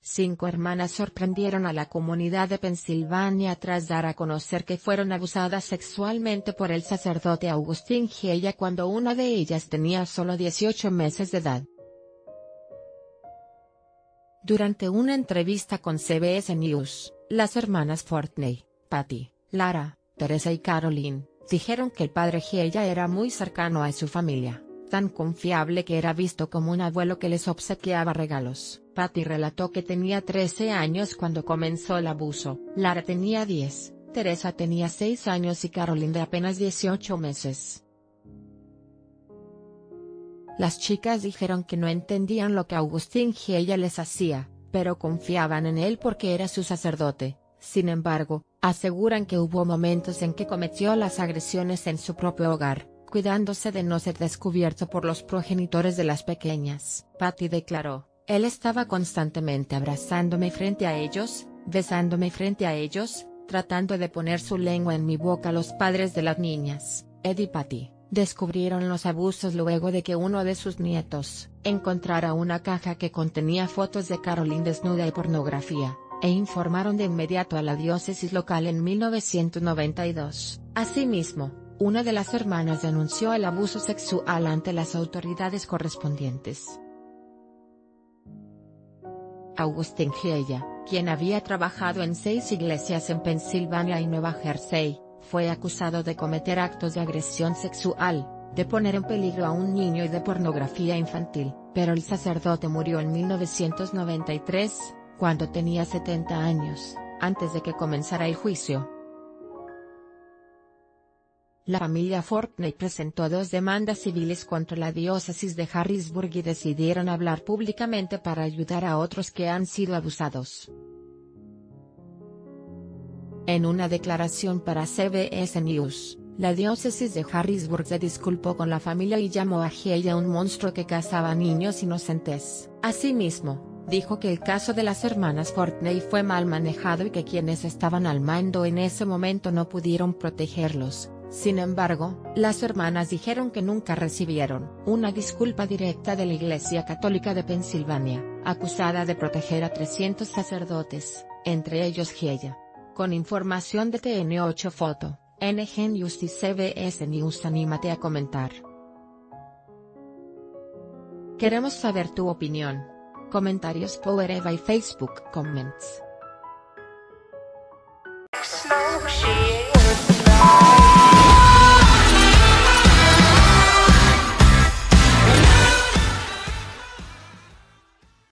5 hermanas sorprendieron a la comunidad de Pensilvania tras dar a conocer que fueron abusadas sexualmente por el sacerdote Augustin Giella cuando una de ellas tenía solo 18 meses de edad. Durante una entrevista con CBS News, las hermanas Fortney, Patty, Lara, Teresa y Caroline, dijeron que el padre Giella era muy cercano a su familia, tan confiable que era visto como un abuelo que les obsequiaba regalos. Patty relató que tenía 13 años cuando comenzó el abuso, Lara tenía 10, Teresa tenía 6 años y Caroline de apenas 18 meses. Las chicas dijeron que no entendían lo que Augustin Giella les hacía, pero confiaban en él porque era su sacerdote. Sin embargo, aseguran que hubo momentos en que cometió las agresiones en su propio hogar, cuidándose de no ser descubierto por los progenitores de las pequeñas. Patty declaró: "Él estaba constantemente abrazándome frente a ellos, besándome frente a ellos, tratando de poner su lengua en mi boca". Los padres de las niñas, Ed y Patty, descubrieron los abusos luego de que uno de sus nietos encontrara una caja que contenía fotos de Caroline desnuda y pornografía, e informaron de inmediato a la diócesis local en 1992. Asimismo, una de las hermanas denunció el abuso sexual ante las autoridades correspondientes. Augustin Giella, quien había trabajado en 6 iglesias en Pensilvania y Nueva Jersey, fue acusado de cometer actos de agresión sexual, de poner en peligro a un niño y de pornografía infantil, pero el sacerdote murió en 1993, cuando tenía 70 años, antes de que comenzara el juicio. La familia Fortney presentó 2 demandas civiles contra la diócesis de Harrisburg y decidieron hablar públicamente para ayudar a otros que han sido abusados. En una declaración para CBS News, la diócesis de Harrisburg se disculpó con la familia y llamó a Giella un monstruo que cazaba niños inocentes. Asimismo, dijo que el caso de las hermanas Fortney fue mal manejado y que quienes estaban al mando en ese momento no pudieron protegerlos. Sin embargo, las hermanas dijeron que nunca recibieron una disculpa directa de la Iglesia Católica de Pensilvania, acusada de proteger a 300 sacerdotes, entre ellos Giella. Con información de TN8 Foto, NG News y CBS News. Anímate a comentar. Queremos saber tu opinión. Comentarios Power Eva y Facebook Comments.